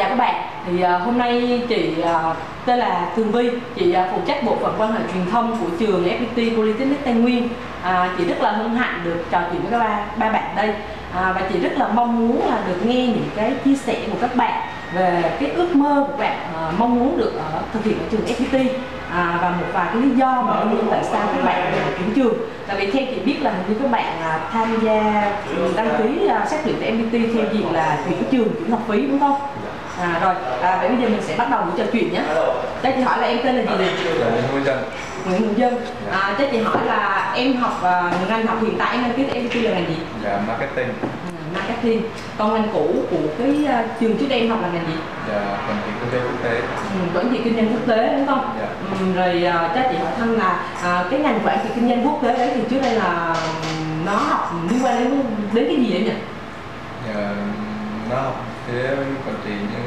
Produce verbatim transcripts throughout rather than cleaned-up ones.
chào các bạn. Thì uh, hôm nay chị uh, tên là Tường Vi, chị uh, phụ trách bộ phận quan hệ truyền thông của trường ép pê tê Polytechnic Tây Nguyên. Uh, chị rất là hân hạnh được trò chuyện với các ba, ba bạn đây, uh, và chị rất là mong muốn là được nghe những cái chia sẻ của các bạn về cái ước mơ của bạn uh, mong muốn được uh, thực hiện ở trường ép pê tê. À, và một vài cái lý do mà nguyên nhân tại sao các bạn chuyển trường. Tại vì theo chị biết là như các bạn à, tham gia đăng ký à, xét tuyển tại ép pê tê theo diện là chuyển trường, chuyển học phí đúng không? À, rồi, à, vậy bây giờ mình sẽ bắt đầu buổi trò chuyện nhé. Cho chị hỏi là em tên là gì vậy? Nguyễn Hữu Dân. Nguyễn Hữu Dân. À, cho chị hỏi là em học à, ngành học hiện tại em đăng ký tại ép pê tê là ngành gì? Dạ, marketing. Marketing. Còn ngành cũ của cái uh, trường trước đây em học là ngành gì? Dạ, quản trị kinh tế quốc tế. Ừ, quản trị kinh doanh quốc tế đúng không? Dạ. Ừ, rồi uh, cho chị hỏi thăm là uh, cái ngành quản trị kinh doanh quốc tế đấy thì trước đây là nó học liên quan đến đến cái gì vậy nhỉ? Dạ, nó học phía quản trị nhưng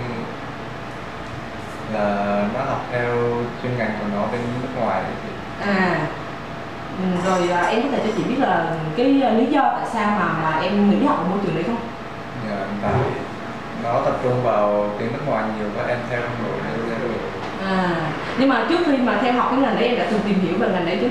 là nó học theo chuyên ngành của nó bên nước ngoài. À. Ừ, rồi uh, em có thể cho chị biết là cái uh, lý do tại sao mà mà em nghỉ học ở môi trường đấy không? Dạ, tại nó tập trung vào tiếng nước ngoài nhiều và em theo không nổi nên ra được. À, nhưng mà trước khi mà theo học cái ngành đấy em đã từng tìm hiểu về ngành đấy chứ?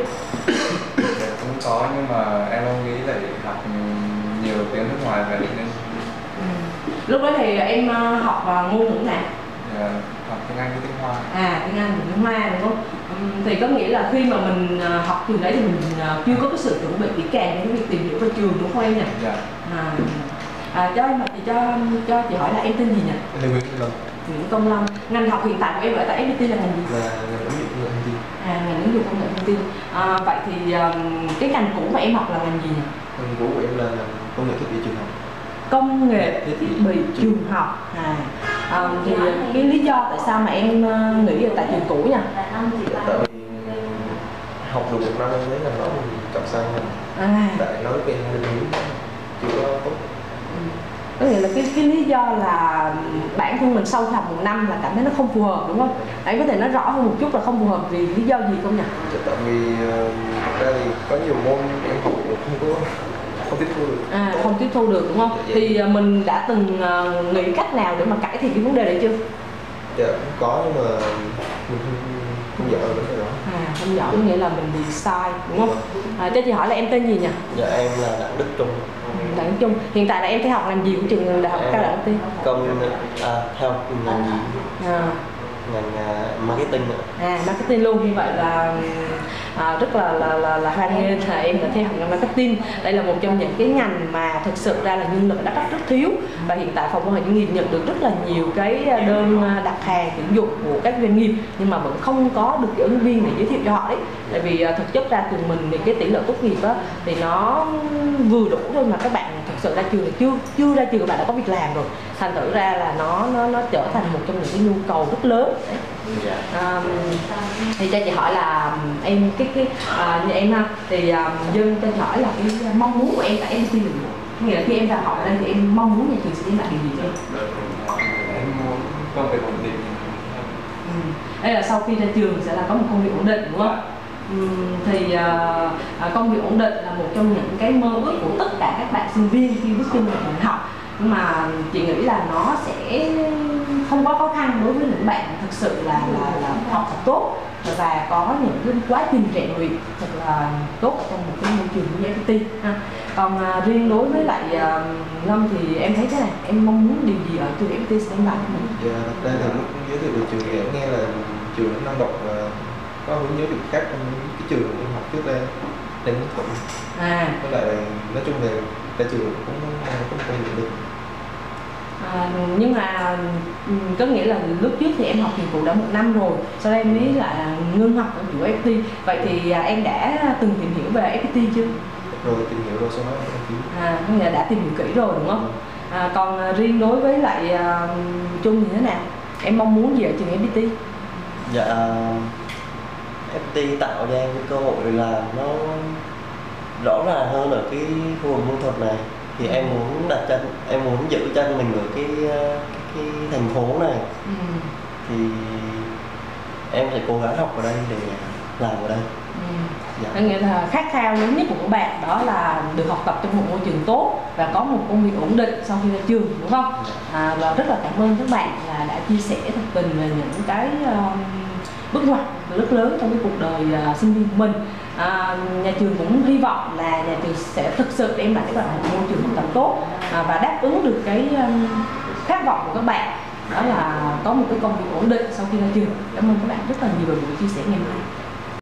Dạ, cũng có nhưng mà em không nghĩ là học nhiều tiếng nước ngoài về nên. Ừ. Lúc đó thì em uh, học uh, ngôn ngữ nào? Dạ, học tiếng Anh với tiếng Hoa. À, tiếng Anh và tiếng Hoa đúng không? Um, thì có nghĩa là khi mà mình uh, học trường đấy thì mình uh, chưa có cái sự chuẩn bị kỹ càng để việc tìm hiểu về trường đúng không em nhỉ? Dạ. À, à, cho em thì cho cho chị hỏi là em tên gì nhỉ? Lê Nguyễn Công Lâm. Nguyễn Công Lâm. Ngành học hiện tại của em ở tại ép pê tê là ngành gì? Là ngành ứng dụng công nghệ thông tin. À, ngành ứng dụng công nghệ thông tin. À, vậy thì um, cái ngành cũ mà em học là ngành gì nhỉ? Ngành cũ của em là ngành công nghệ thiết bị trường học. Công nghệ thiết bị trường học. À, à thì cái lý do tại sao mà em uh, nghỉ ở tại trường cũ nhỉ? Tại vì học được một năm em thấy là nó mình cặp sang ngành. À. Tại nó bên định hướng chưa có tốt. Có nghĩa là cái, cái lý do là bản thân mình sau học một năm là cảm thấy nó không phù hợp đúng không? Anh có thể nói rõ hơn một chút là không phù hợp vì lý do gì không nhỉ? Tại vì thật ra thì có nhiều môn em học được không có không tiếp thu được. À, không tiếp thu được đúng không? Dạ. Thì mình đã từng nghĩ cách nào để mà cải thiện cái vấn đề đấy chưa? Dạ có nhưng mà mình không, không giỏi vấn đề đó. À, không giỏi có nghĩa là mình bị sai đúng không? À, cho chị hỏi là em tên gì nhỉ? Dạ em là Đặng Đức Trung. Đặng Đức Trung. Hiện tại là em theo học ngành gì của trường đại học Cao đẳng Tiên? Công à, theo ngành gì? À. Ngành uh, marketing ạ. À, marketing luôn. Như vậy là à, rất là là là, là hoan nghênh là em đã theo học ngành marketing. Đây là một trong những cái ngành mà thực sự ra là nhân lực ở Đắk Lắk rất thiếu, và hiện tại phòng quan hệ doanh nghiệp nhận được rất là nhiều cái đơn đặt hàng tuyển dụng của các doanh nghiệp nhưng mà vẫn không có được ứng viên để giới thiệu cho họ đấy. Tại vì thực chất ra trường mình thì cái tỷ lệ tốt nghiệp đó thì nó vừa đủ thôi, mà các bạn thực sự ra trường thì chưa chưa ra trường các bạn đã có việc làm rồi, thành thử ra là nó nó nó trở thành một trong những cái nhu cầu rất lớn. À, thì cho chị hỏi là em cái cái à, như em ha thì um, Dân cho chị hỏi là cái mong muốn của em tại ép pê tê là gì? Nghĩa là khi em vào học ở đây thì em mong muốn nhà trường sẽ đem lại điều gì cho em? Em muốn công việc ổn định. Ừ. Đây là sau khi ra trường sẽ là có một công việc ổn định đúng không? Ừ, thì uh, công việc ổn định là một trong những cái mơ ước của tất cả các bạn sinh viên khi bước chân vào trường học, nhưng mà chị nghĩ là nó sẽ không quá khó khăn đối với những bạn thực sự là là, là học thật tốt và có những cái quá trình rèn luyện thật là tốt ở trong một cái môi trường như ép pê tê ha. Còn uh, riêng đối với lại uh, Lâm thì em thấy thế này, em mong muốn điều gì ở trường ép pê tê sẽ đem lại cho mình? Dạ, đây là lúc giới thiệu về trường thì em nghe là trường năng động và có hướng giới thiệu khác trong cái trường em học trước đây nên cũng à với lại nói chung về ra trường cũng cũng không được được. À, nhưng mà có nghĩa là lúc trước thì em học trường cũ đã một năm rồi, sau đây em mới lại ngưng học ở chỗ ép pê tê. Vậy thì à, em đã từng tìm hiểu về ép pê tê chưa? Rồi tìm hiểu rồi sau đó em đăng ký. À, có nghĩa là đã tìm hiểu kỹ rồi đúng không? À, còn à, riêng đối với lại à, Trung thì thế nào? Em mong muốn gì ở trường ép pê tê? Dạ, ép pê tê tạo ra cái cơ hội là nó rõ ràng hơn ở cái khu vực môn thuật này. Thì em muốn đặt chân, em muốn giữ chân mình ở cái cái, cái thành phố này. Ừ. Thì em sẽ cố gắng học ở đây để làm ở đây. Ừ. Dạ. Có nghĩa là khát khao lớn nhất của các bạn đó là được học tập trong một môi trường tốt và có một công việc ổn định sau khi ra trường, đúng không? À, và rất là cảm ơn các bạn là đã chia sẻ thật tình về những cái um, bước ngoặt rất lớn trong cái cuộc đời uh, sinh viên của mình. À, nhà trường cũng hy vọng là nhà trường sẽ thực sự đem lại các bạn một môi trường học tập tốt à, và đáp ứng được cái um, khát vọng của các bạn, đó là có một cái công việc ổn định sau khi ra trường. Cảm ơn các bạn rất là nhiều về buổi chia sẻ ngày hôm nay.